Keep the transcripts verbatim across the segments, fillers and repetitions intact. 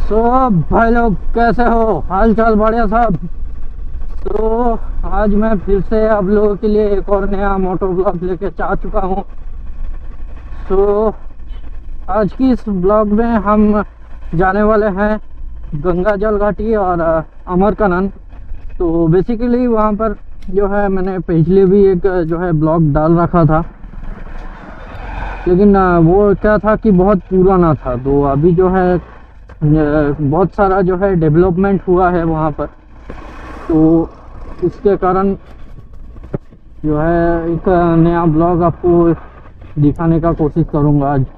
सो भाई लोग कैसे हो, हाल चाल बढ़िया सब। तो आज मैं फिर से आप लोगों के लिए एक और नया मोटो ब्लॉग लेके आ चुका हूँ। सो आज की इस ब्लॉग में हम जाने वाले हैं गंगा जल घाटी और अमरकनन। तो बेसिकली वहाँ पर जो है मैंने पिछले भी एक जो है ब्लॉग डाल रखा था, लेकिन वो क्या था कि बहुत पुराना था। तो अभी जो है बहुत सारा जो है डेवलपमेंट हुआ है वहाँ पर, तो इसके कारण जो है एक नया ब्लॉग आपको दिखाने का कोशिश करूँगा आज।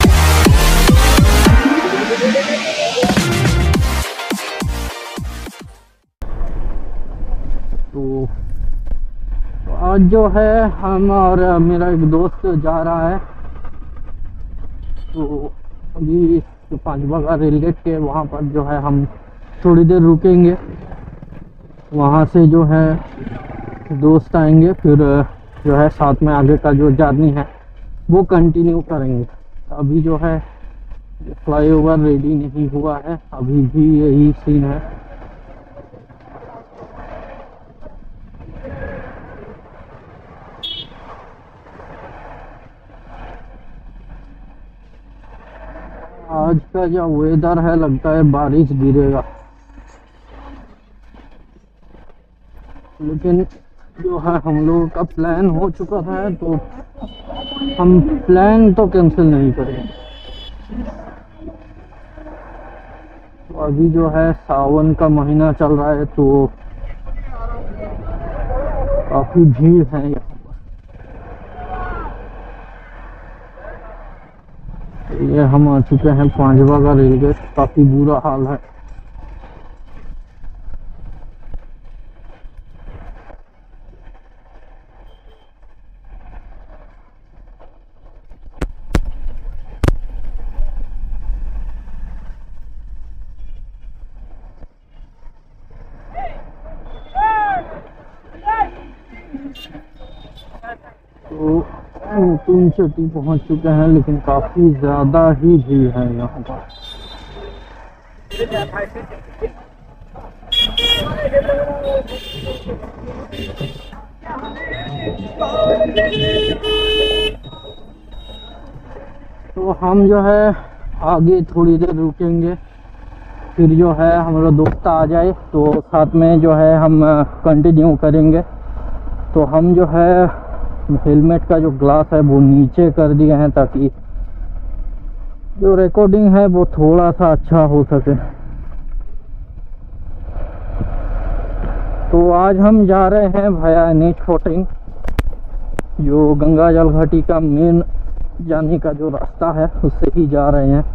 तो आज जो है हम और मेरा एक दोस्त जा रहा है। तो अभी तो पाँच बागा रेल गेट के वहाँ पर जो है हम थोड़ी देर रुकेंगे, वहाँ से जो है दोस्त आएंगे, फिर जो है साथ में आगे का जो जर्नी है वो कंटिन्यू करेंगे। अभी जो है फ्लाईओवर रेडी नहीं हुआ है, अभी भी यही सीन है। आज का जो वेदर है लगता है बारिश गिरेगा, लेकिन जो है हम लोगों का प्लान हो चुका है तो हम प्लान तो कैंसिल नहीं करेंगे। तो अभी जो है सावन का महीना चल रहा है तो काफी भीड़ है यहाँ। ये हम आ चुके हैं पाँच बागा रेल गेट, काफी बुरा हाल है। तो तीन चोटी पहुंच चुके हैं, लेकिन काफी ज्यादा ही भीड़ है यहाँ पर। तो हम जो है आगे थोड़ी देर रुकेंगे, फिर जो है हमारा दोस्त आ जाए तो साथ में जो है हम कंटिन्यू करेंगे। तो हम जो है हेलमेट का जो ग्लास है वो नीचे कर दिए हैं ताकि जो रिकॉर्डिंग है वो थोड़ा सा अच्छा हो सके। तो आज हम जा रहे हैं भाया एन एच फोर्टीन, जो गंगा जल घाटी का मेन जाने का जो रास्ता है उससे ही जा रहे हैं।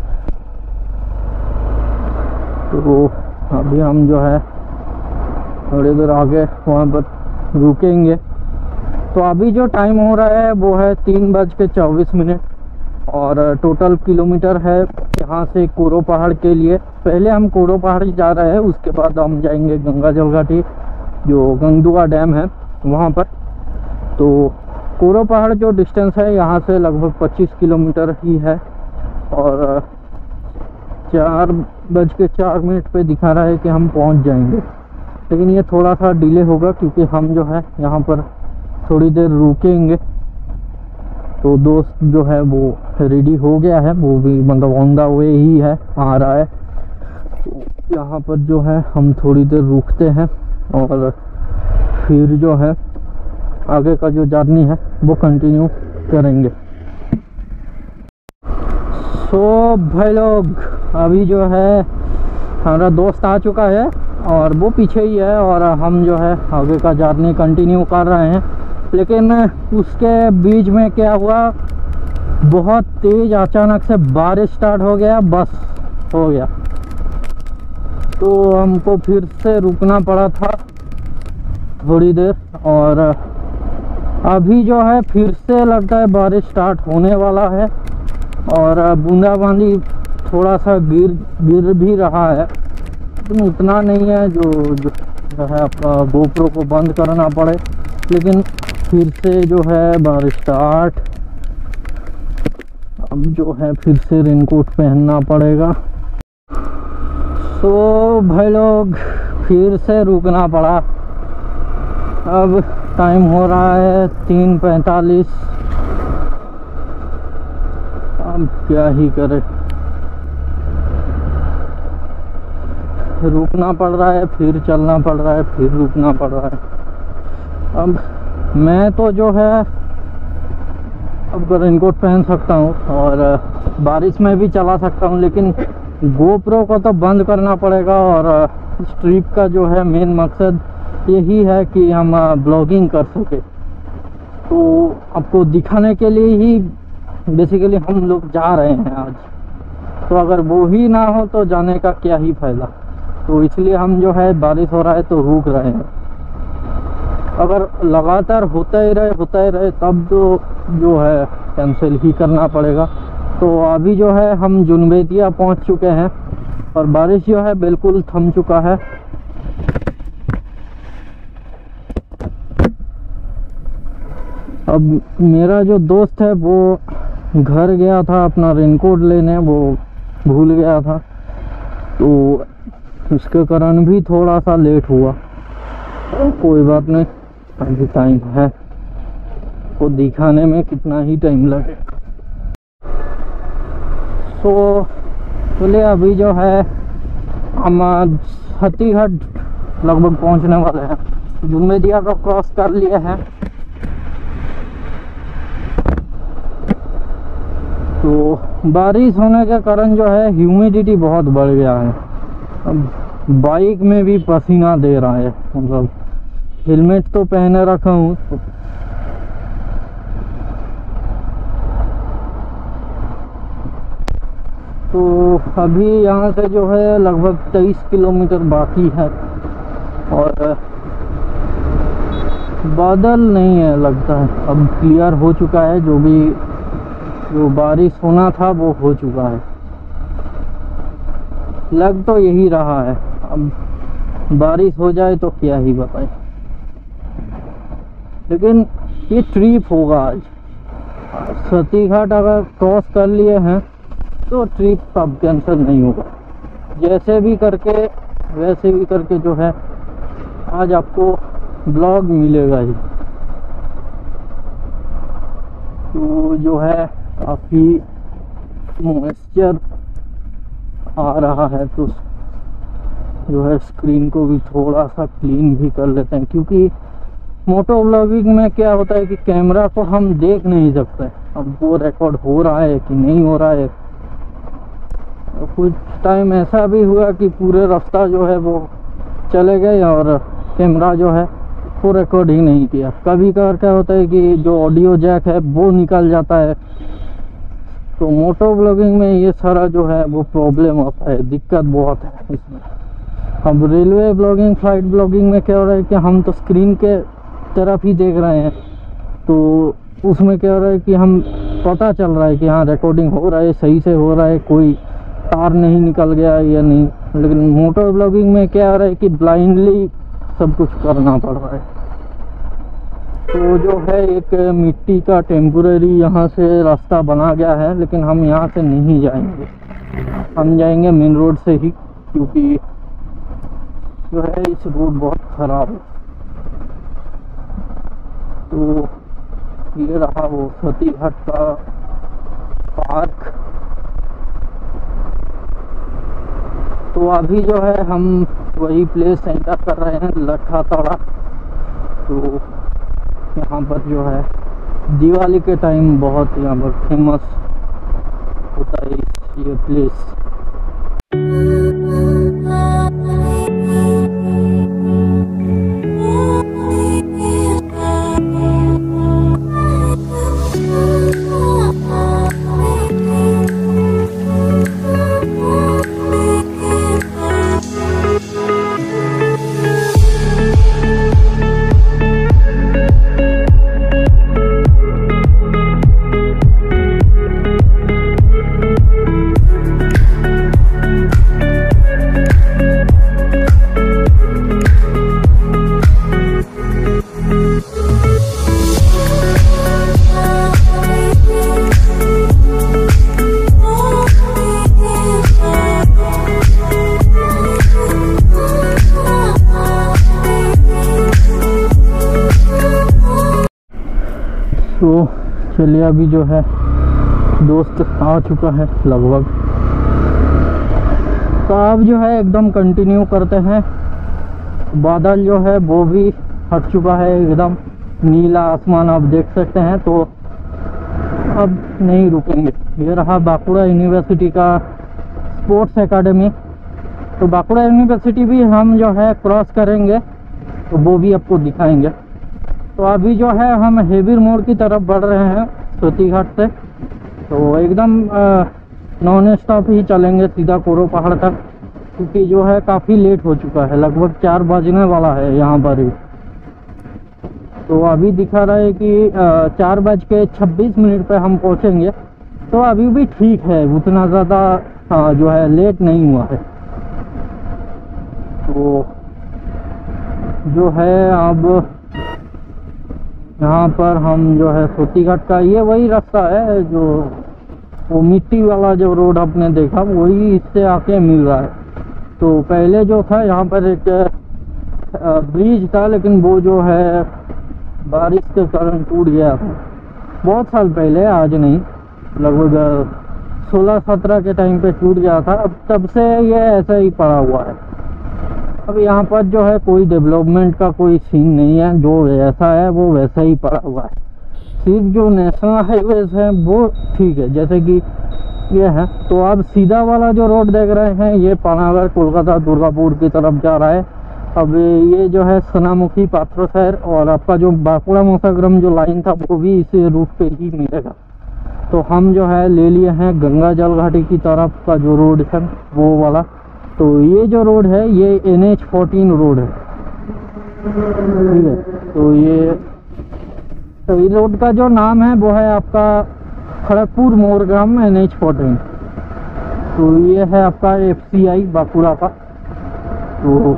तो अभी हम जो है थोड़ी देर आगे वहाँ पर रुकेंगे। तो अभी जो टाइम हो रहा है वो है तीन बज के चौबीस मिनट और टोटल किलोमीटर है यहाँ से कोरो पहाड़ के लिए। पहले हम कोरो पहाड़ जा रहे हैं, उसके बाद हम जाएंगे गंगा जल घाटी जो गंगदुआ डैम है वहाँ पर। तो कोरो पहाड़ जो डिस्टेंस है यहाँ से लगभग पच्चीस किलोमीटर ही है और चार बज के चार मिनट पे दिखा रहा है कि हम पहुँच जाएंगे। लेकिन ये थोड़ा सा डिले होगा क्योंकि हम जो है यहाँ पर थोड़ी देर रुकेंगे। तो दोस्त जो है वो रेडी हो गया है, वो भी मतलब ऑन द वे ही है, आ रहा है। तो यहाँ पर जो है हम थोड़ी देर रुकते हैं और फिर जो है आगे का जो जर्नी है वो कंटिन्यू करेंगे। सो भाई लोग अभी जो है हमारा दोस्त आ चुका है और वो पीछे ही है और हम जो है आगे का जर्नी कंटिन्यू कर रहे हैं। लेकिन उसके बीच में क्या हुआ, बहुत तेज अचानक से बारिश स्टार्ट हो गया, बस हो गया। तो हमको फिर से रुकना पड़ा था थोड़ी देर और अभी जो है फिर से लगता है बारिश स्टार्ट होने वाला है और बूंदाबांदी थोड़ा सा गिर गिर भी रहा है, लेकिन उतना नहीं है जो जो है आपका गोप्रो को बंद करना पड़े। लेकिन फिर से जो है बारिश स्टार्ट, अब जो है फिर से रेनकोट पहनना पड़ेगा। तो भाई लोग फिर से रुकना पड़ा। अब टाइम हो रहा है तीन पैंतालीस। अब क्या ही करे, रुकना पड़ रहा है, फिर चलना पड़ रहा है, फिर रुकना पड़ रहा है। अब मैं तो जो है अब रेनकोट पहन सकता हूँ और बारिश में भी चला सकता हूँ, लेकिन गोप्रो को तो बंद करना पड़ेगा। और इस ट्रिप का जो है मेन मकसद यही है कि हम ब्लॉगिंग कर सके, तो आपको दिखाने के लिए ही बेसिकली हम लोग जा रहे हैं आज। तो अगर वो ही ना हो तो जाने का क्या ही फायदा। तो इसलिए हम जो है बारिश हो रहा है तो रुक रहे हैं। अगर लगातार होता ही रहे होता ही रहे तब तो जो है कैंसिल ही करना पड़ेगा। तो अभी जो है हम जुनबेतिया पहुंच चुके हैं और बारिश जो है बिल्कुल थम चुका है। अब मेरा जो दोस्त है वो घर गया था अपना रेनकोट लेने, वो भूल गया था, तो उसके कारण भी थोड़ा सा लेट हुआ। कोई बात नहीं, अभी टाइम है, वो दिखाने में कितना ही टाइम लगे। तो चलिए अभी जो है हम छत्तीसगढ़ लगभग पहुंचने वाले हैं। जुनबेतिया को क्रॉस कर लिए हैं। तो बारिश होने के कारण जो है ह्यूमिडिटी बहुत बढ़ गया है। अब बाइक में भी पसीना दे रहा है, मतलब हेलमेट तो पहने रखा हूँ। तो अभी यहाँ से जो है लगभग तेईस किलोमीटर बाकी है और बादल नहीं है लगता है, अब क्लियर हो चुका है। जो भी जो बारिश होना था वो हो चुका है, लग तो यही रहा है। अब बारिश हो जाए तो क्या ही बताएं, लेकिन ये ट्रिप होगा आज। छत्तीसगढ़ अगर क्रॉस कर लिए हैं तो ट्रिप अब कैंसिल नहीं होगा। जैसे भी करके वैसे भी करके जो है आज आपको ब्लॉग मिलेगा ही। तो जो है काफ़ी मॉइस्चर आ रहा है, तो जो है स्क्रीन को भी थोड़ा सा क्लीन भी कर लेते हैं, क्योंकि मोटो व्लॉगिंग में क्या होता है कि कैमरा को हम देख नहीं सकते अब वो रिकॉर्ड हो रहा है कि नहीं हो रहा है। कुछ टाइम ऐसा भी हुआ कि पूरे रास्ता जो है वो चले गए और कैमरा जो है वो रिकॉर्ड ही नहीं किया। कभी कभार क्या होता है कि जो ऑडियो जैक है वो निकल जाता है। तो मोटो ब्लॉगिंग में ये सारा जो है वो प्रॉब्लम होता है, दिक्कत बहुत है इसमें। अब रेलवे ब्लॉगिंग, फ्लाइट ब्लॉगिंग में क्या हो रहा है कि हम तो स्क्रीन के तरफ ही देख रहे हैं, तो उसमें क्या हो रहा है कि हम पता चल रहा है कि हाँ रिकॉर्डिंग हो रहा है, सही से हो रहा है, कोई तार नहीं निकल गया या नहीं। लेकिन मोटो ब्लॉगिंग में क्या हो रहा है कि ब्लाइंडली सब कुछ करना पड़ रहा है। तो जो है एक मिट्टी का टेम्पोरेरी यहाँ से रास्ता बना गया है, लेकिन हम यहाँ से नहीं जाएंगे, हम जाएंगे मेन रोड से ही, क्योंकि जो है इस रोड बहुत ख़राब है। तो ये रहा वो छत्तीसगढ़ का पार्क। तो अभी जो है हम वही प्लेस एंटर कर रहे हैं, लठातड़ा। तो यहाँ पर जो है दिवाली के टाइम बहुत यहाँ पर फेमस होता है ये प्लेस। तो चलिए अभी जो है दोस्त आ चुका है लगभग, तो अब जो है एकदम कंटिन्यू करते हैं। बादल जो है वो भी हट चुका है, एकदम नीला आसमान आप देख सकते हैं। तो अब नहीं रुकेंगे। ये रहा बांकुड़ा यूनिवर्सिटी का स्पोर्ट्स एकेडमी। तो बांकुड़ा यूनिवर्सिटी भी हम जो है क्रॉस करेंगे, तो वो भी आपको दिखाएंगे। तो अभी जो है हम हेबीर मोड़ की तरफ बढ़ रहे हैं सोती घाट से। तो एकदम नॉन स्टॉप ही चलेंगे सीधा कोरो पहाड़ तक, क्योंकि जो है काफ़ी लेट हो चुका है, लगभग चार बजने वाला है यहाँ पर ही। तो अभी दिखा रहा है कि चार बज के छब्बीस मिनट पे हम पहुँचेंगे। तो अभी भी ठीक है, उतना ज़्यादा जो है लेट नहीं हुआ है। तो जो है अब यहाँ पर हम जो है सोती घाट का, ये वही रास्ता है जो वो मिट्टी वाला जो रोड आपने देखा, वही इससे आके मिल रहा है। तो पहले जो था यहाँ पर एक ब्रिज था, लेकिन वो जो है बारिश के कारण टूट गया था बहुत साल पहले, आज नहीं, लगभग सोलह सत्रह के टाइम पे टूट गया था। अब तब से ये ऐसा ही पड़ा हुआ है। अब यहाँ पर जो है कोई डेवलपमेंट का कोई सीन नहीं है, जो ऐसा है वो वैसा ही पड़ा हुआ है। सिर्फ जो नेशनल हाईवेज है वो ठीक है, जैसे कि ये है। तो अब सीधा वाला जो रोड देख रहे हैं, ये पानागढ़ कोलकाता दुर्गापुर की तरफ जा रहा है। अब ये जो है सोनामुखी पात्र शहर, और आपका जो बांकुड़ा मौसाग्राम जो लाइन था वो भी इसी रूट पे ही मिलेगा। तो हम जो है ले लिए हैं गंगा जल घाटी की तरफ का जो रोड है वो वाला। तो ये जो रोड है ये एन एच फोर्टीन रोड है, ठीक है। तो ये तो ये रोड का जो नाम है वो है आपका Kharagpur Moregram N H fourteen. तो ये है आपका एफ सी आई बांकुड़ा का। तो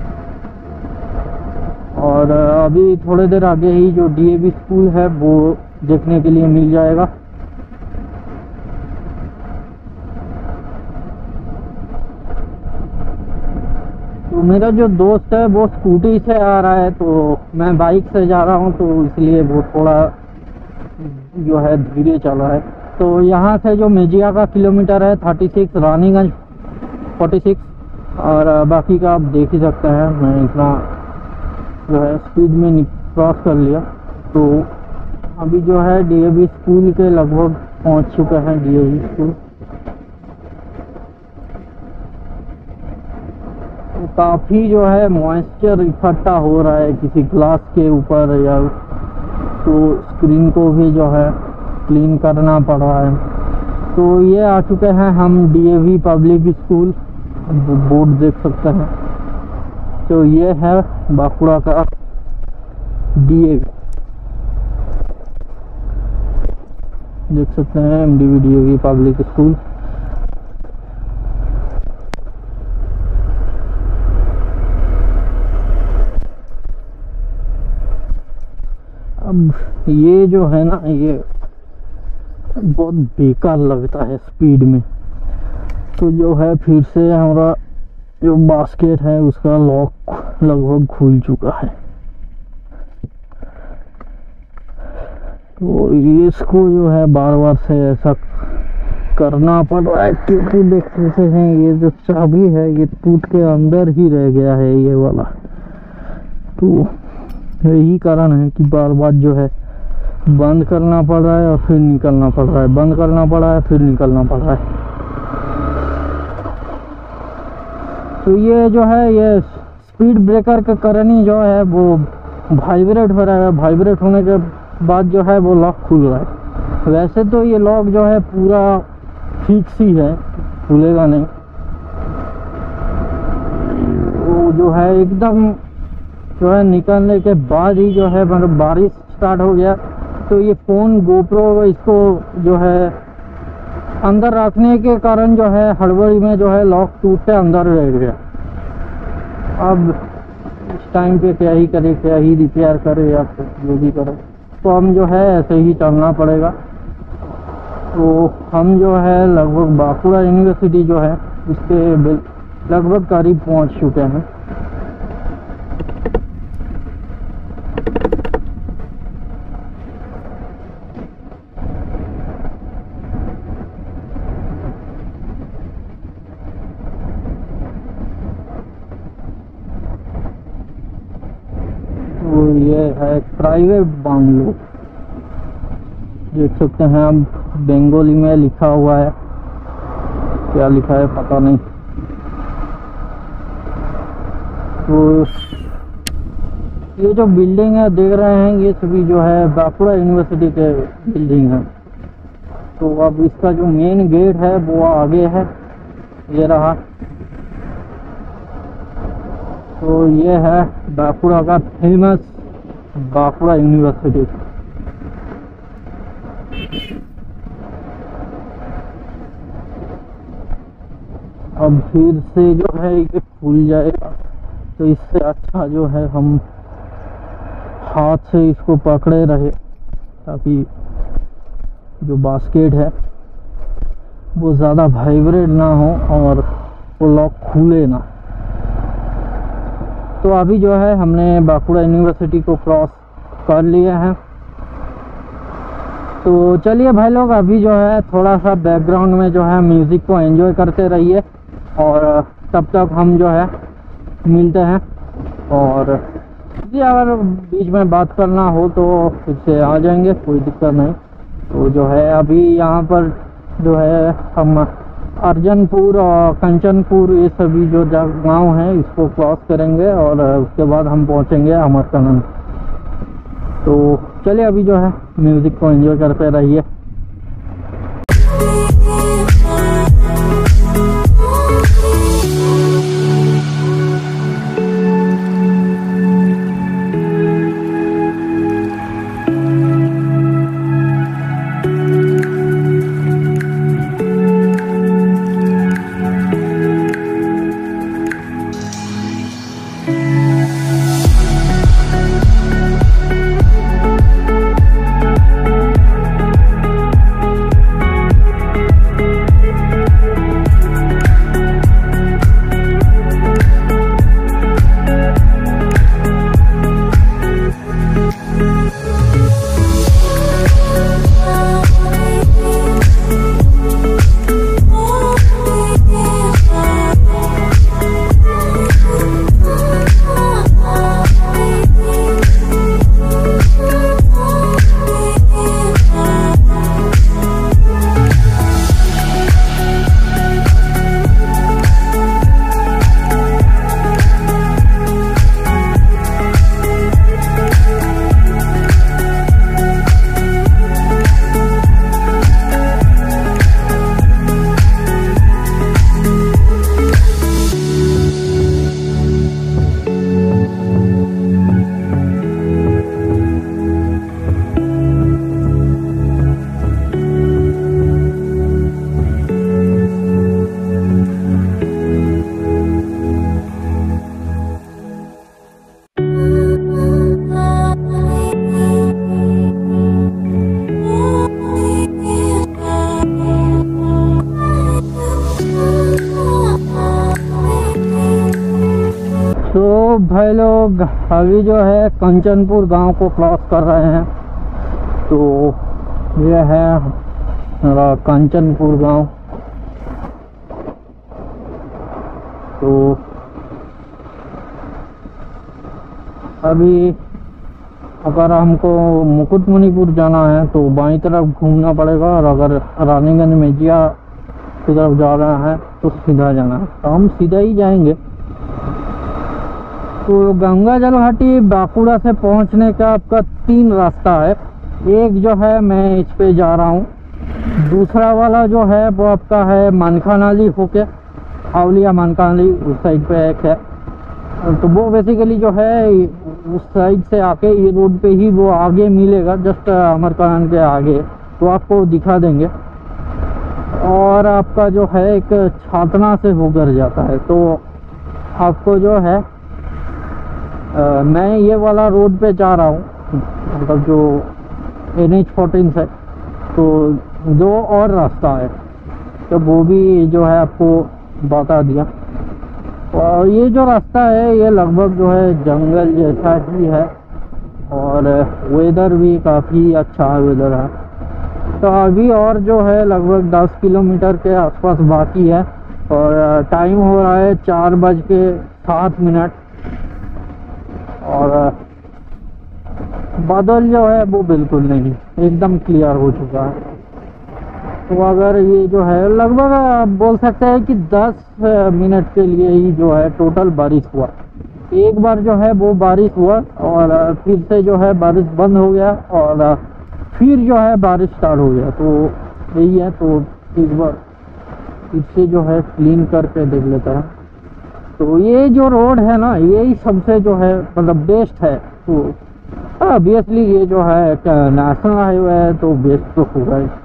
और अभी थोड़ी देर आगे ही जो डी ए वी स्कूल है वो देखने के लिए मिल जाएगा। तो मेरा जो दोस्त है वो स्कूटी से आ रहा है, तो मैं बाइक से जा रहा हूँ, तो इसलिए वो थोड़ा जो है धीरे चल रहा है। तो यहाँ से जो मेजिया का किलोमीटर है thirty six, Raniganj forty six, और बाकी का आप देख ही सकते हैं। मैं इतना जो है स्पीड में क्रॉस कर लिया। तो अभी जो है डी ए वी स्कूल के लगभग पहुँच चुका है। डी ए वी स्कूल तो काफ़ी जो है मॉइस्चर इकट्ठा हो रहा है किसी ग्लास के ऊपर, या तो स्क्रीन को भी जो है क्लीन करना पड़ रहा है। तो ये आ चुके हैं हम D A V public school, board देख सकते हैं। तो ये है बांकुड़ा का डी ए वी, देख सकते हैं M D V D A V public school. अब ये जो है ना, ये बहुत बेकार लगता है स्पीड में। तो जो है फिर से हमारा जो बास्केट है उसका लॉक लगभग खुल चुका है। तो इसको जो है बार बार से ऐसा करना पड़ रहा है, क्योंकि देख सकते हैं ये जो चाबी है ये टूट के अंदर ही रह गया है ये वाला। तो यही कारण है कि बार बार जो है बंद करना पड़ रहा है और फिर निकलना पड़ रहा है, बंद करना पड़ रहा है फिर निकलना पड़ रहा है। तो ये जो है ये स्पीड ब्रेकर का कारण ही जो है वो वाइब्रेट हो रहा है। वाइब्रेट होने के बाद जो है वो लॉक खुल रहा है। वैसे तो ये लॉक जो है पूरा फिक्स ही है, खुलेगा नहीं। वो जो है एकदम जो है निकलने के बाद ही जो है मतलब बारिश स्टार्ट हो गया, तो ये फ़ोन गोप्रो इसको जो है अंदर रखने के कारण जो है हड़बड़ी में जो है लॉक टूटते अंदर रह गया। अब इस टाइम पे क्या ही करे, क्या ही रिपेयर करे या फिर जो भी करे, तो हम जो है ऐसे ही चलना पड़ेगा। तो हम जो है लगभग बांकुड़ा यूनिवर्सिटी जो है उसके लगभग करीब पहुंच चुके हैं। है प्राइवेट बांग्लो, देख सकते हैं आप, बंगाली में लिखा हुआ है, क्या लिखा है पता नहीं। तो ये जो बिल्डिंग है देख रहे हैं, ये सभी जो है बांकुड़ा यूनिवर्सिटी के बिल्डिंग है। तो अब इसका जो मेन गेट है वो आगे है, ये रहा। तो ये है बांकुड़ा का फेमस बांकुड़ा यूनिवर्सिटी। अब फिर से जो है ये खुल जाएगा, तो इससे अच्छा जो है हम हाथ से इसको पकड़े रहे, ताकि जो बास्केट है वो ज़्यादा वाइब्रेट ना हो और वो लॉक खुले ना। तो अभी जो है हमने बांकुड़ा यूनिवर्सिटी को क्रॉस कर लिया है। तो चलिए भाई लोग, अभी जो है थोड़ा सा बैकग्राउंड में जो है म्यूज़िक को एंजॉय करते रहिए, और तब तक हम जो है मिलते हैं। और यदि अगर बीच में बात करना हो तो फिर से आ जाएंगे, कोई दिक्कत नहीं। तो जो है अभी यहाँ पर जो है हम अर्जनपुर और कंचनपुर, ये सभी जो गांव हैं इसको क्रॉस करेंगे, और उसके बाद हम पहुँचेंगे अमरकंटक। तो चलिए अभी जो है म्यूज़िक को एंजॉय करते रहिए। तो भाई लोग अभी जो है कंचनपुर गांव को क्रॉस कर रहे हैं। तो ये है हमारा कंचनपुर गांव। तो अभी अगर हमको मुकुटमणिपुर जाना है तो बाईं तरफ घूमना पड़ेगा, और अगर रानीगंज मेजिया की तरफ जा रहा है तो सीधा जाना है। तो हम सीधा ही जाएंगे। तो गंगा जल घाटी बांकुड़ा से पहुंचने का आपका तीन रास्ता है। एक जो है मैं इस पे जा रहा हूँ, दूसरा वाला जो है वो आपका है मनखा नाली होके आउलिया मनखा नाली उस साइड पे एक है। तो वो बेसिकली जो है उस साइड से आके ये रोड पे ही वो आगे मिलेगा, जस्ट अमरकंटक के आगे, तो आपको दिखा देंगे। और आपका जो है एक छातना से होकर जाता है। तो आपको जो है आ, मैं ये वाला रोड पे जा रहा हूँ, मतलब जो एन एच फोर्टीन से। तो दो और रास्ता है, तो वो भी जो है आपको बता दिया। और ये जो रास्ता है ये लगभग जो है जंगल जैसा ही है, और वेदर भी काफ़ी अच्छा है, वेदर है। तो अभी और जो है लगभग दस किलोमीटर के आसपास बाकी है, और टाइम हो रहा है चार बज के सात मिनट। और बादल जो है वो बिल्कुल नहीं, एकदम क्लियर हो चुका है। तो अगर ये जो है लगभग आप बोल सकते हैं कि दस मिनट के लिए ही जो है टोटल बारिश हुआ। एक बार जो है वो बारिश हुआ और फिर से जो है बारिश बंद हो गया और फिर जो है बारिश स्टार्ट हो गया। तो यही है, तो एक बार फिर से जो है क्लीन करके देख लेता है। तो ये जो रोड है ना, यही सबसे जो है मतलब बेस्ट है। तो ऑब्वियसली ये जो है नेशनल हाईवे है तो बेस्ट तो होगा ही।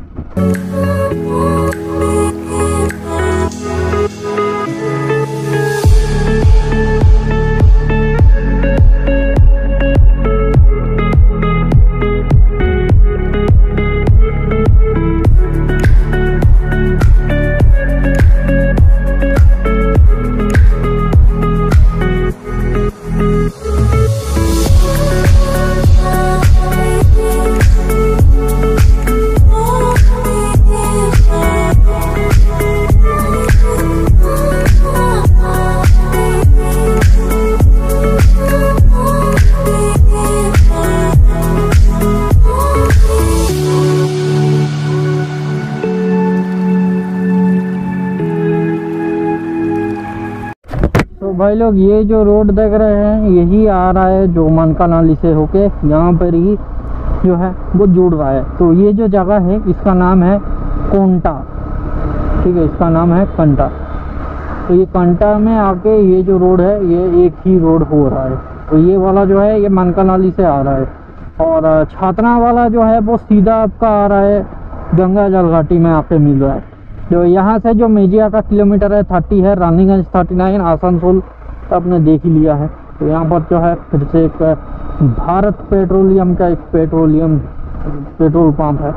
भाई लोग ये जो रोड देख रहे हैं यही आ रहा है जो मनका नाली से होके यहाँ पर ही जो है वो जुड़ रहा है। तो ये जो जगह है इसका नाम है कोंटा, ठीक है, इसका नाम है कंटा। तो ये कंटा में आके ये जो रोड है ये एक ही रोड हो रहा है। तो ये वाला जो है ये मनका नाली से आ रहा है और छातना वाला जो है वो सीधा आपका आ रहा है गंगा जल घाटी में आके मिल रहा है। जो यहाँ से जो मेजिया का किलोमीटर है थर्टी है, रानीगंज थर्टी नाइन, आसनसोल तो आपने देख ही लिया है। तो यहाँ पर जो है फिर से एक भारत पेट्रोलियम का एक पेट्रोलियम पेट्रोल पंप है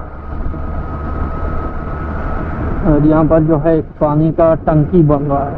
और यहाँ पर जो है एक पानी का टंकी बन रहा है।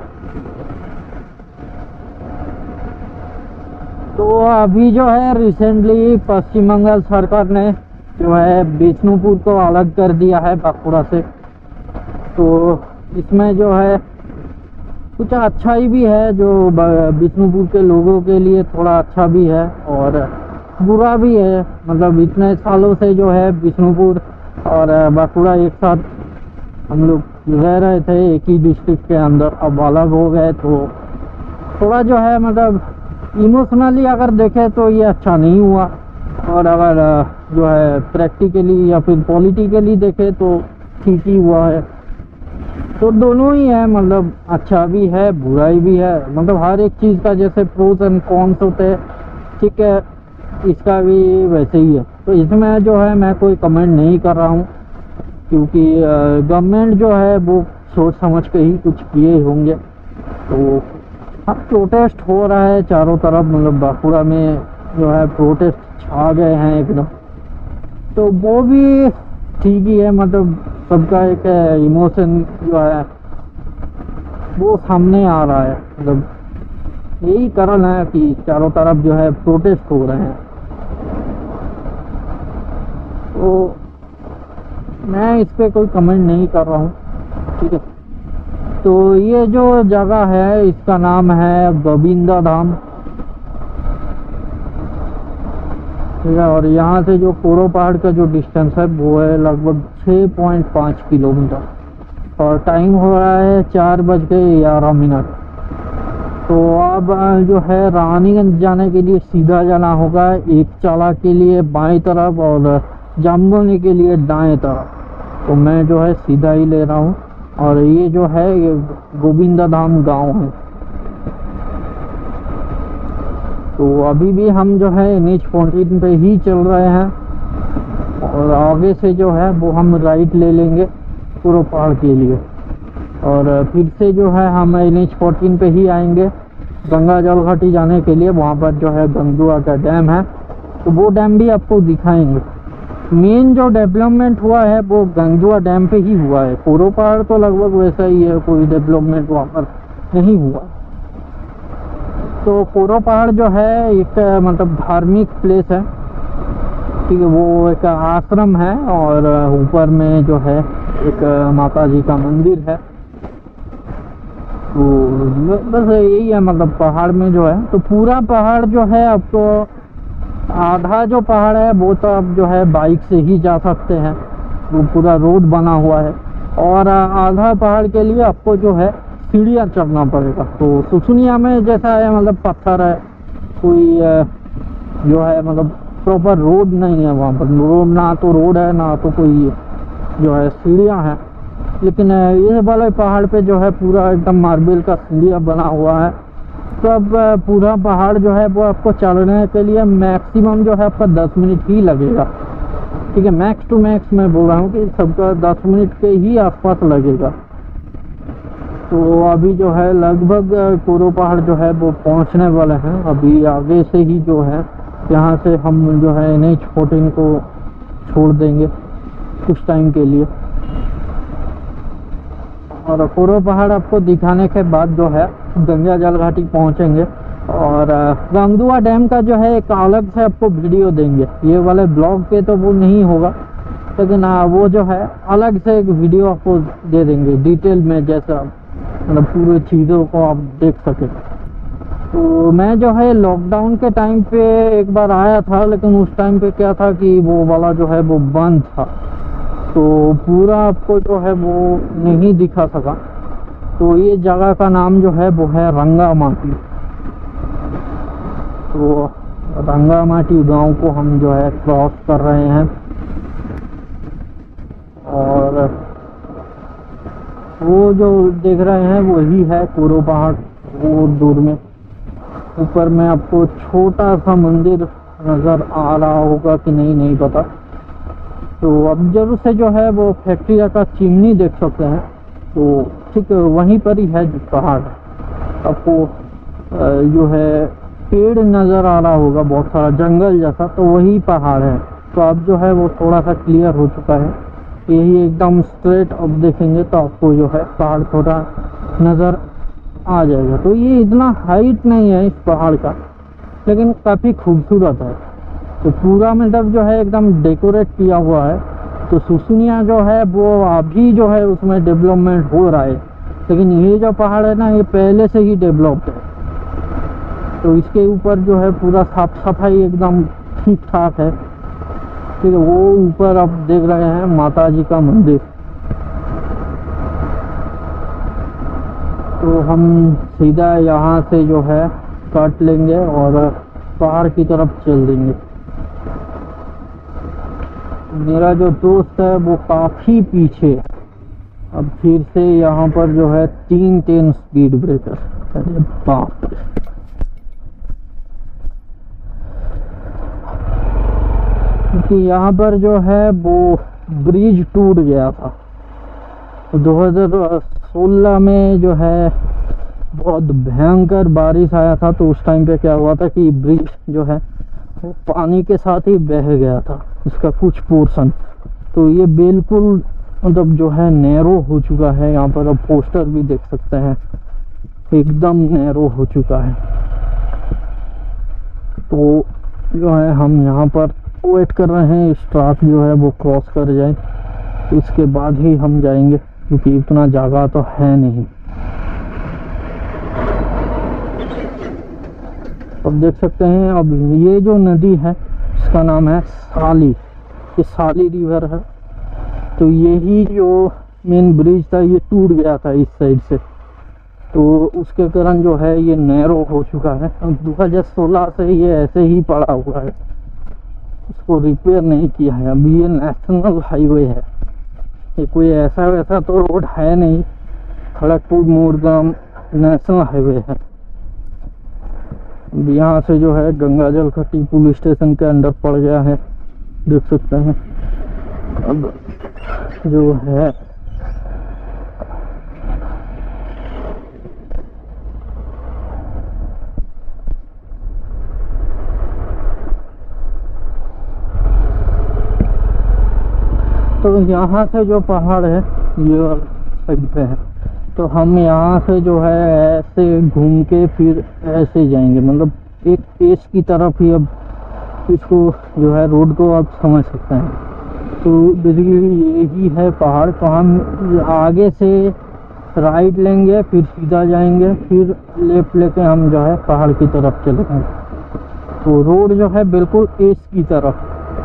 तो अभी जो है रिसेंटली पश्चिम बंगाल सरकार ने जो है बिष्णुपुर को अलग कर दिया है बांकुड़ा से। तो इसमें जो है कुछ अच्छाई भी है, जो बिष्णुपुर के लोगों के लिए थोड़ा अच्छा भी है और बुरा भी है। मतलब इतने सालों से जो है बिष्णुपुर और बांकुड़ा एक साथ हम लोग रह रहे थे एक ही डिस्ट्रिक्ट के अंदर, अब अलग हो गए। तो थोड़ा जो है मतलब इमोशनली अगर देखें तो ये अच्छा नहीं हुआ और अगर जो है प्रैक्टिकली या फिर पॉलिटिकली देखें तो ठीक ही हुआ है। तो दोनों ही है, मतलब अच्छा भी है बुराई भी है। मतलब हर एक चीज़ का जैसे प्रोज एंड कॉन्स होते हैं, ठीक है, इसका भी वैसे ही है। तो इसमें जो है मैं कोई कमेंट नहीं कर रहा हूँ क्योंकि गवर्नमेंट जो है वो सोच समझ के ही कुछ किए होंगे। तो अब प्रोटेस्ट हो रहा है चारों तरफ, मतलब बांकुड़ा में जो है प्रोटेस्ट छा गए हैं एकदम। तो वो भी ठीक ही है, मतलब सबका एक इमोशन जो है वो सामने आ रहा है। मतलब यही कारण है कि चारों तरफ जो है प्रोटेस्ट हो रहे हैं। तो मैं इस पर कोई कमेंट नहीं कर रहा हूँ, ठीक है। तो ये जो जगह है इसका नाम है गोविंदा धाम, ठीक है। और यहाँ से जो कोरो पहाड़ का जो डिस्टेंस है वो है लगभग छः पॉइंट पाँच किलोमीटर और टाइम हो रहा है चार बज के ग्यारह मिनट। तो अब जो है रानीगंज जाने के लिए सीधा जाना होगा, एक चाला के लिए बाएं तरफ और जामबोनी के लिए दाएं तरफ। तो मैं जो है सीधा ही ले रहा हूँ और ये जो है ये गोविंदा धाम गाँव है। तो अभी भी हम जो है एन एच फोर्टीन पे ही चल रहे हैं और आगे से जो है वो हम राइट ले लेंगे कोरो पहाड़ के लिए और फिर से जो है हम एन एच फोर्टीन पे ही आएंगे गंगा जल घाटी जाने के लिए। वहाँ पर जो है गंगदुआ का डैम है, तो वो डैम भी आपको दिखाएंगे। मेन जो डेवलपमेंट हुआ है वो गंगदुआ डैम पे ही हुआ है, कोरो पहाड़ तो लगभग वैसा ही है, कोई डेवलपमेंट वहाँ पर नहीं हुआ। तो कोरो पहाड़ जो है एक मतलब धार्मिक प्लेस है, ठीक है, वो एक आश्रम है और ऊपर में जो है एक माता जी का मंदिर है। तो बस यही है, मतलब पहाड़ में जो है तो पूरा पहाड़ जो है आपको आधा जो पहाड़ है वो तो आप जो है बाइक से ही जा सकते हैं, वो पूरा रोड बना हुआ है, और आधा पहाड़ के लिए आपको जो है सीढ़ियाँ चढ़ना पड़ेगा। तो सुसुनिया में जैसा है मतलब पत्थर है, कोई जो है मतलब प्रॉपर रोड नहीं है वहाँ पर, रोड ना तो रोड है ना तो कोई जो है सीढ़ियाँ हैं। लेकिन ये वाले पहाड़ पे जो है पूरा एकदम मार्बल का सीढ़ियाँ बना हुआ है। तो अब पूरा पहाड़ जो है वो आपको चढ़ने के लिए मैक्सिमम जो है आपका दस मिनट ही लगेगा, ठीक है। मैक्स टू मैक्स मैं बोल रहा हूँ कि सबका दस मिनट के ही आसपास लगेगा। तो अभी जो है लगभग कोरो पहाड़ जो है वो पहुँचने वाले हैं। अभी आगे से ही जो है यहाँ से हम जो है इन्हीं छोटे को छोड़ देंगे कुछ टाइम के लिए, और कोरो पहाड़ आपको दिखाने के बाद जो है गंगा जल घाटी पहुँचेंगे। और गंगदुआ डैम का जो है एक अलग से आपको वीडियो देंगे, ये वाले ब्लॉग पे तो वो नहीं होगा, लेकिन वो जो है अलग से एक वीडियो आपको दे देंगे डिटेल में, जैसा मतलब पूरी चीज़ों को आप देख सकें। तो मैं जो है लॉकडाउन के टाइम पे एक बार आया था, लेकिन उस टाइम पे क्या था कि वो वाला जो है वो बंद था, तो पूरा आपको जो है वो नहीं दिखा सका। तो ये जगह का नाम जो है वो है रंगामाटी। तो रंगामाटी गांव को हम जो है क्रॉस कर रहे हैं, और वो जो देख रहे हैं वही है कोरो पहाड़। वो दूर में ऊपर में आपको छोटा सा मंदिर नज़र आ रहा होगा कि नहीं नहीं पता। तो अब जरूर से जो है वो फैक्ट्री का चिमनी देख सकते हैं, तो ठीक वहीं पर ही है जो पहाड़। आपको जो है पेड़ नज़र आ रहा होगा बहुत सारा जंगल जैसा, तो वही पहाड़ है। तो अब जो है वो थोड़ा सा क्लियर हो चुका है, यही एकदम स्ट्रेट अब देखेंगे तो आपको जो है पहाड़ थोड़ा नज़र आ जाएगा। तो ये इतना हाइट नहीं है इस पहाड़ का, लेकिन काफ़ी खूबसूरत है। तो पूरा मतलब जो है एकदम डेकोरेट किया हुआ है। तो सुसुनिया जो है वो अभी जो है उसमें डेवलपमेंट हो रहा है, लेकिन ये जो पहाड़ है ना ये पहले से ही डेवलप्ड है। तो इसके ऊपर जो है पूरा साफ सफाई एकदम ठीक ठाक है, ठीक है। वो ऊपर आप देख रहे हैं माता जी का मंदिर। तो हम सीधा यहाँ से जो है काट लेंगे और पहाड़ की तरफ चल देंगे। मेरा जो दोस्त है वो काफ़ी पीछे। अब फिर से यहाँ पर जो है तीन तीन स्पीड ब्रेकर, अरे बाप रे। क्योंकि यहाँ पर जो है वो ब्रिज टूट गया था दो हज़ार सोलह में, जो है बहुत भयंकर बारिश आया था। तो उस टाइम पे क्या हुआ था कि ब्रिज जो है वो पानी के साथ ही बह गया था, इसका कुछ पोर्शन। तो ये बिल्कुल मतलब जो है नैरो हो चुका है। यहाँ पर अब पोस्टर भी देख सकते हैं, एकदम नैरो हो चुका है। तो जो है हम यहाँ पर वेट कर रहे हैं इस ट्रक जो है वो क्रॉस कर जाए, उसके बाद ही हम जाएंगे, क्योंकि इतना जगह तो है नहीं। अब देख सकते हैं अब ये जो नदी है इसका नाम है साली, ये साली रिवर है। तो यही जो मेन ब्रिज था ये टूट गया था इस साइड से, तो उसके कारण जो है ये नैरो हो चुका है। अब दो हज़ार सोलह से ये ऐसे ही पड़ा हुआ है, उसको रिपेयर नहीं किया है। अब ये नेशनल हाईवे है, ये कोई ऐसा वैसा तो रोड है नहीं, खड़गपुर मोरगाम नेशनल हाईवे है। यहाँ से जो है गंगा जल घाटी पुलिस स्टेशन के अंदर पड़ गया है, देख सकते हैं। अब जो है तो यहाँ से जो पहाड़ है ये साइड पे है, तो हम यहाँ से जो है ऐसे घूम के फिर ऐसे जाएंगे, मतलब एक पेस की तरफ ही। अब इसको जो है रोड को आप समझ सकते हैं। तो बेसिकली यही है पहाड़। तो हम आगे से राइट लेंगे, फिर सीधा जाएंगे, फिर लेफ्ट लेके हम जो है पहाड़ की तरफ चलेंगे। तो रोड जो है बिल्कुल ईस्ट की तरफ।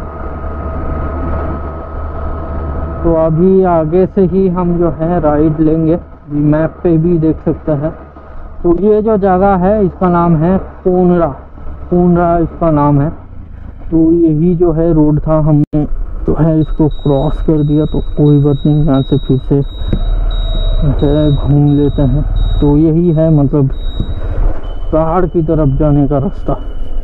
तो अभी आगे से ही हम जो है राइड लेंगे, मैप पे भी देख सकते हैं। तो ये जो जगह है इसका नाम है पोनरा, पोनरा इसका नाम है। तो यही जो है रोड था, हमने तो है इसको क्रॉस कर दिया, तो कोई बात नहीं, यहाँ से फिर से घूम लेते हैं। तो यही है मतलब पहाड़ की तरफ जाने का रास्ता।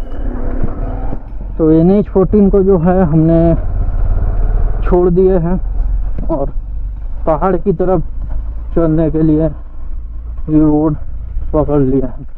तो एन एच फोर्टीन को जो है हमने छोड़ दिए हैं और पहाड़ की तरफ चलने के लिए ये रोड पकड़ लिया है।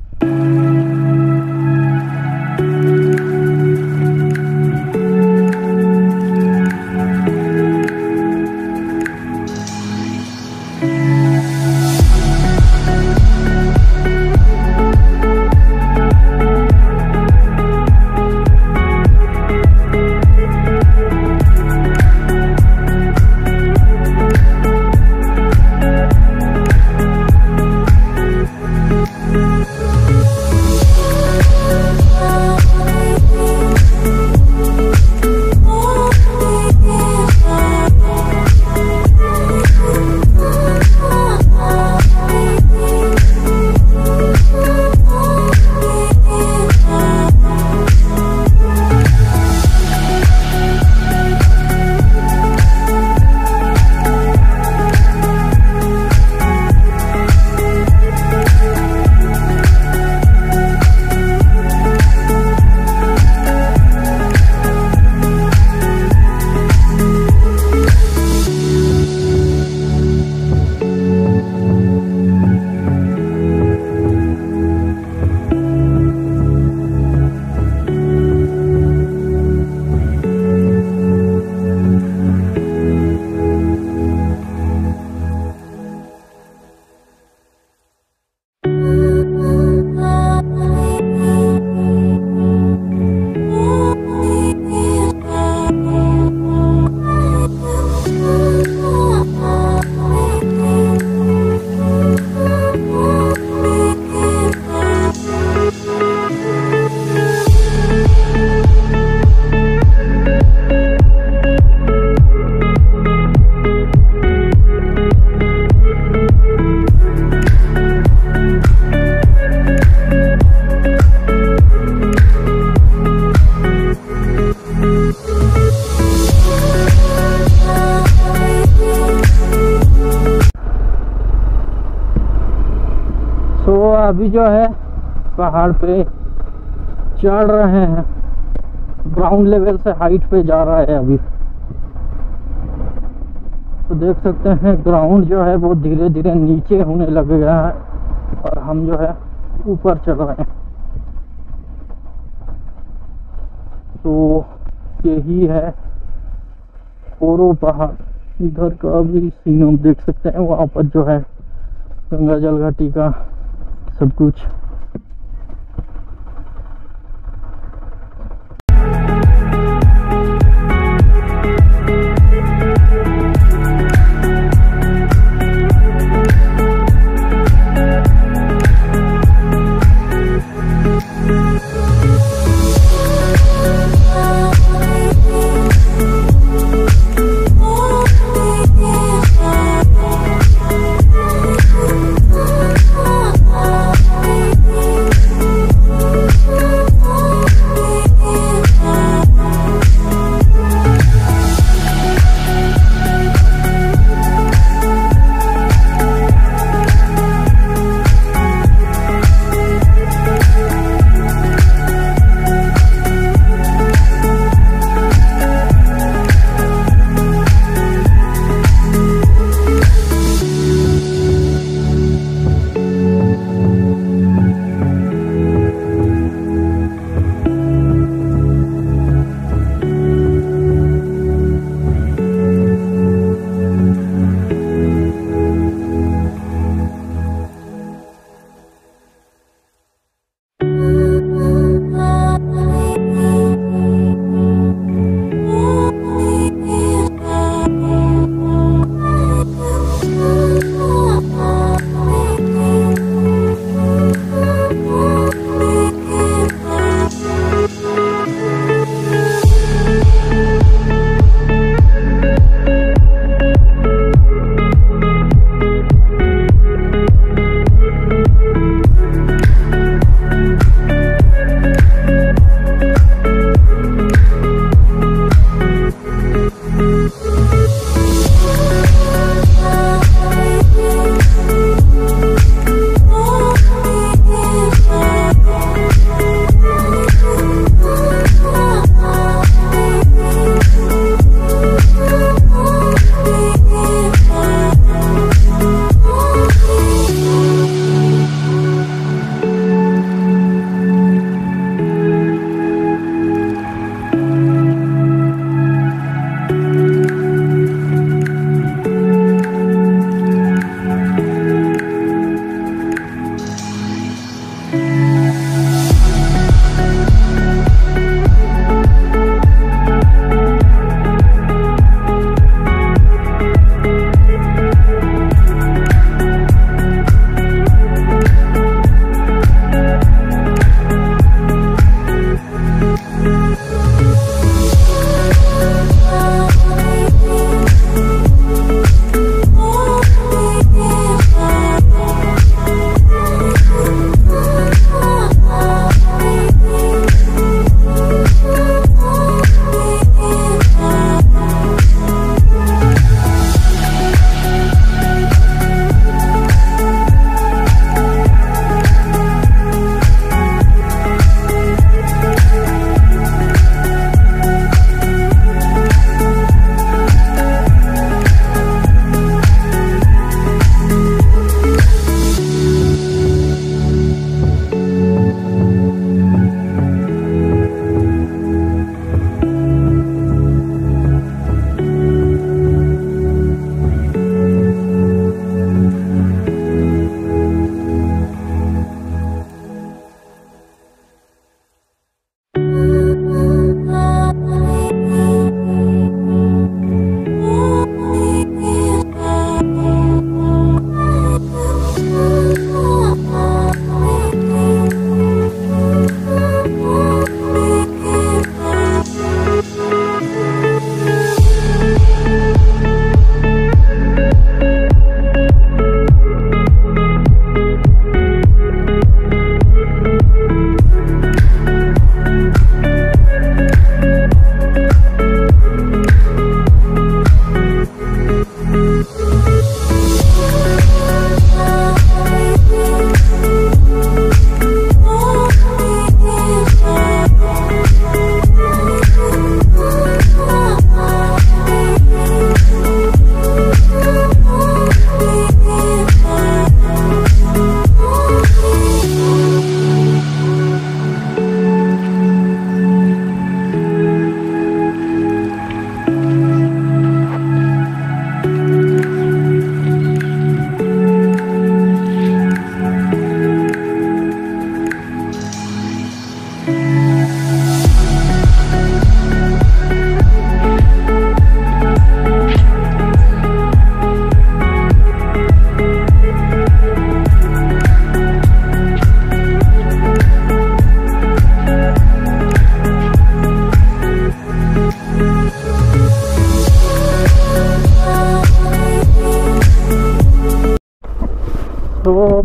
अभी जो है पहाड़ पे चढ़ रहे हैं, ग्राउंड लेवल से हाइट पे जा रहा है अभी। तो देख सकते हैं ग्राउंड जो है वो धीरे धीरे नीचे होने लग गया है और हम जो है ऊपर चढ़ रहे हैं। तो यही है पोरो पहाड़, इधर का भी सीन हम देख सकते हैं। वहाँ पर जो है गंगा जल घाटी का सब कुछ। Bye.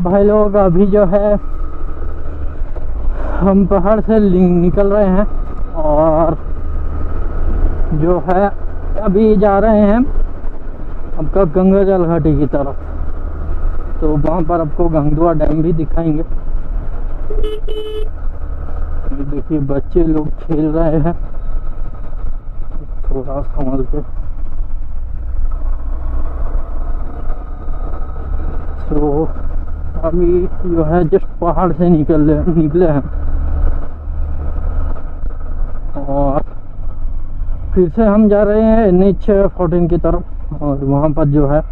भाई लोग अभी जो है हम पहाड़ से निकल रहे हैं और जो है अभी जा रहे हैं आपका गंगा जल घाटी की तरफ। तो वहाँ पर आपको गंगदुआ डैम भी दिखाएंगे। ये देखिए बच्चे लोग खेल रहे हैं, थोड़ा संभल के। तो अभी जो है जस्ट पहाड़ से निकल निकले हैं और फिर से हम जा रहे हैं एन एच फोर्टीन की तरफ। और वहाँ पर जो है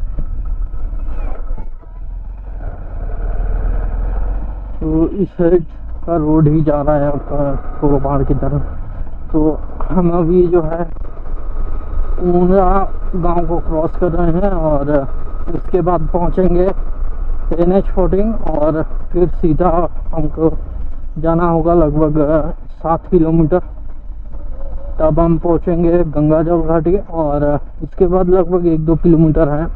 तो इस साइड का रोड ही जा रहा है आपका कोरो पहाड़ की तरफ। तो हम अभी जो है ऊना गांव को क्रॉस कर रहे हैं और उसके बाद पहुंचेंगे एन एच फोर्टीन और फिर सीधा हमको जाना होगा लगभग सात किलोमीटर, तब हम पहुंचेंगे गंगा जल घाटी। और उसके बाद लगभग एक दो किलोमीटर है।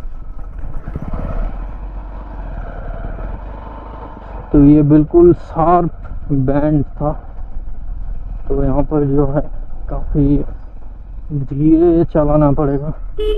तो ये बिल्कुल शार्प बैंड था, तो यहाँ पर जो है काफ़ी धीरे चलाना पड़ेगा।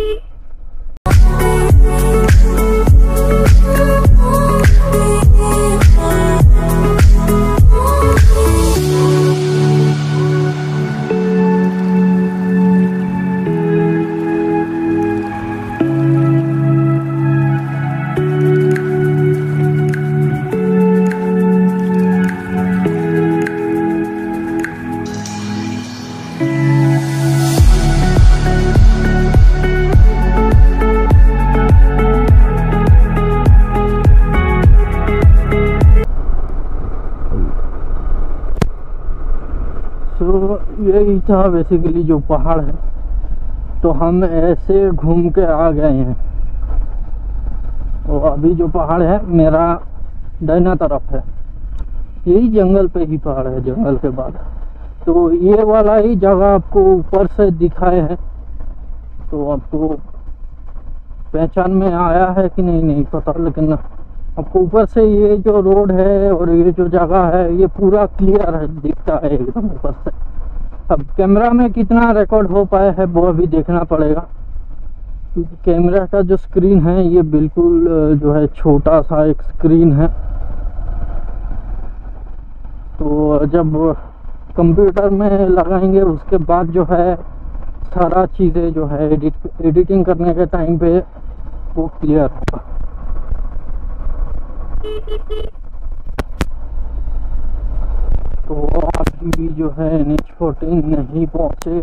तो यही था बेसिकली जो पहाड़ है। तो हम ऐसे घूम के आ गए हैं। और अभी जो पहाड़ है मेरा दाहिना तरफ है, यही जंगल पे ही पहाड़ है, जंगल के बाद। तो ये वाला ही जगह आपको ऊपर से दिखाए है, तो आपको पहचान में आया है कि नहीं नहीं पता, लेकिन आपको ऊपर से ये जो रोड है और ये जो जगह है ये पूरा क्लियर है, दिखता है एकदम ऊपर से। अब कैमरा में कितना रिकॉर्ड हो पाया है वो अभी देखना पड़ेगा, क्योंकि कैमरा का जो स्क्रीन है ये बिल्कुल जो है छोटा सा एक स्क्रीन है। तो जब कंप्यूटर में लगाएंगे उसके बाद जो है सारा चीज़ें जो है एडिट एडिटिंग करने के टाइम पे वो क्लियर होगा। तो अभी भी जो है एन एच फोर्टीन नहीं पहुंचे।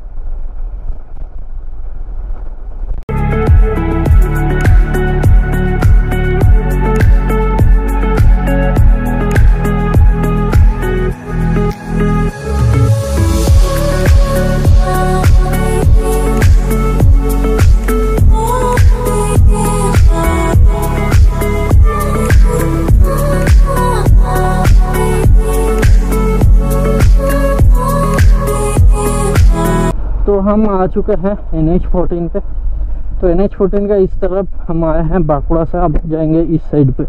तो हम आ चुके हैं एन एच फोर्टीन पे। तो एन एच फोर्टीन का इस तरफ हम आए हैं बांकुड़ा से, अब जाएंगे इस साइड पे।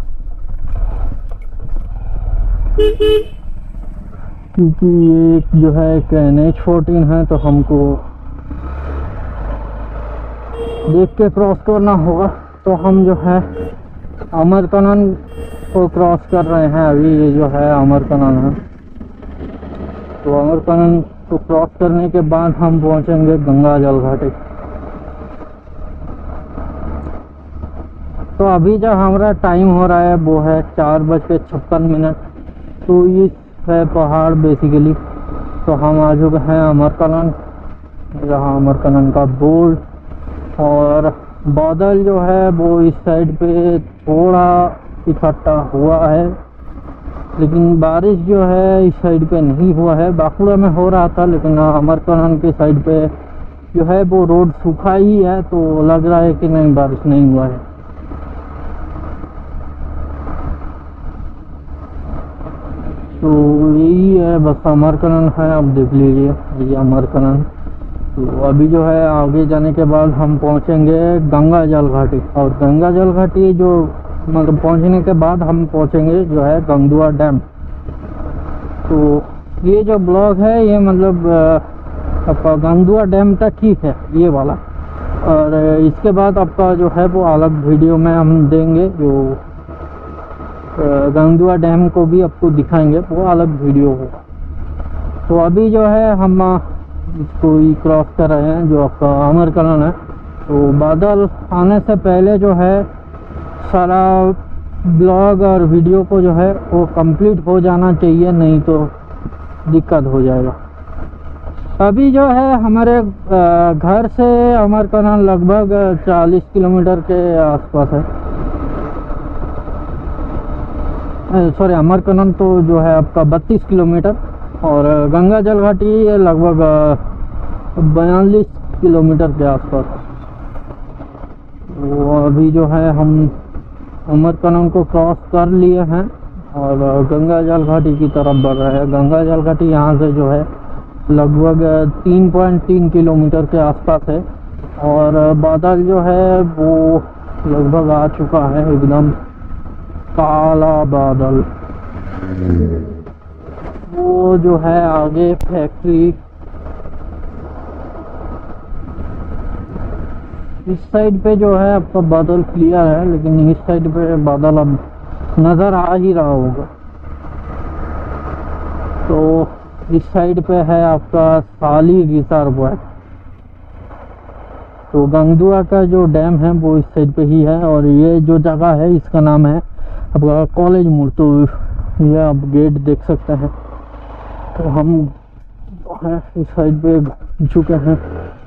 क्योंकि ये जो है एक एन एच फोर्टीन है तो हमको देख के क्रॉस करना होगा। तो हम जो है अमरकनन को क्रॉस कर रहे हैं अभी। ये जो है अमरकनन है, तो अमरकनन तो क्रॉस करने के बाद हम पहुंचेंगे गंगा जल घाटी। तो अभी जो हमारा टाइम हो रहा है वो है चार बज के छप्पन मिनट। तो ये है पहाड़ बेसिकली। तो हम आ चुके हैं अमरकनन, जहाँ अमरकनन का बोर्ड। और बादल जो है वो इस साइड पे थोड़ा इकट्ठा हुआ है, लेकिन बारिश जो है इस साइड पे नहीं हुआ है। बांकुड़ा में हो रहा था, लेकिन अमरकनन के साइड पे जो है वो रोड सूखा ही है, तो लग रहा है कि नहीं बारिश नहीं हुआ है। तो यही है बस, अमरकनन है, अब देख लीजिए ये अमरकनन। तो अभी जो है आगे जाने के बाद हम पहुंचेंगे गंगा जल घाटी। और गंगा जल घाटी जो मतलब पहुंचने के बाद हम पहुंचेंगे जो है गंगदुआ डैम। तो ये जो ब्लॉग है ये मतलब आपका गंगदुआ डैम तक ही है ये वाला, और इसके बाद आपका जो है वो अलग वीडियो में हम देंगे, जो गंगदुआ डैम को भी आपको दिखाएंगे, वो अलग वीडियो होगा। तो अभी जो है हम इसको ही क्रॉस कर रहे हैं जो आपका अमरकरण है। तो बादल आने से पहले जो है सारा ब्लॉग और वीडियो को जो है वो कंप्लीट हो जाना चाहिए, नहीं तो दिक्कत हो जाएगा। अभी जो है हमारे घर से अमरकरण लगभग चालीस किलोमीटर के आसपास है। सॉरी, अमरकरण तो जो है आपका बत्तीस किलोमीटर, और गंगा जल घाटी लगभग बयालीस किलोमीटर के आसपास। वो अभी जो है हम अमरकरण को क्रॉस कर लिए हैं और गंगा जल घाटी की तरफ बढ़ रहे हैं। गंगा जल घाटी यहाँ से जो है लगभग तीन पॉइंट तीन किलोमीटर के आसपास है, और बादल जो है वो लगभग आ चुका है, एकदम काला बादल। वो जो है आगे फैक्ट्री, इस साइड पे जो है आपका बादल क्लियर है, लेकिन इस साइड पे बादल अब नज़र आ ही रहा होगा। तो इस साइड पे है आपका साली रिजर्वॉयर। तो गंगदुआ का जो डैम है वो इस साइड पे ही है, और ये जो जगह है इसका नाम है आपका कॉलेज मोड़। तो ये आप गेट देख सकते हैं। तो हम है इस साइड पे झुके हैं।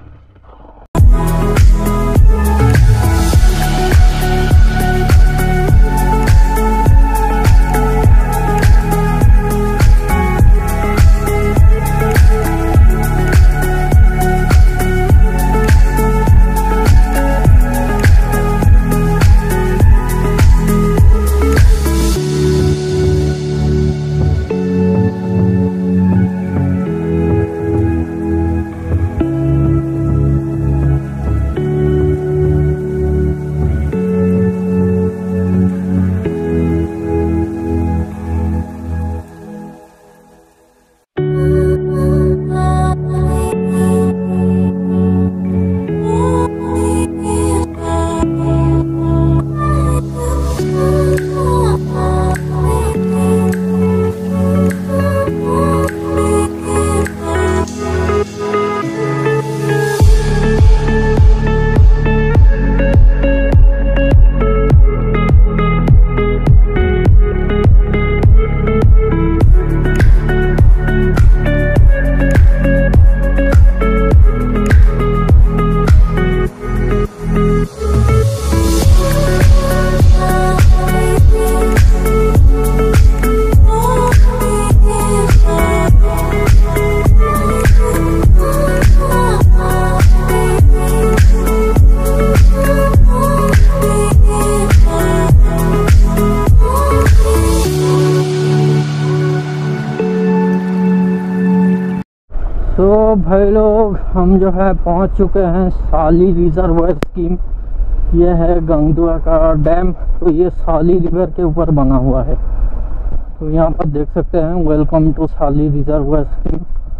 तो भाई लोग हम जो है पहुंच चुके हैं साली रिजर्वॉयर स्कीम। ये है गंगदुआ का डैम। तो ये साली रिवर के ऊपर बना हुआ है। तो यहाँ पर देख सकते हैं welcome to Sali reservoir scheme.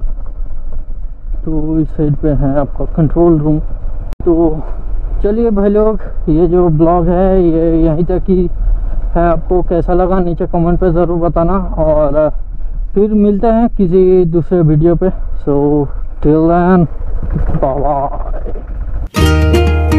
तो इस साइड पे है आपका कंट्रोल रूम। तो चलिए भाई लोग, ये जो ब्लॉग है ये यहीं तक ही है। आपको कैसा लगा नीचे कमेंट पे ज़रूर बताना, और फिर मिलते हैं किसी दूसरे वीडियो पे। So till then, bye bye.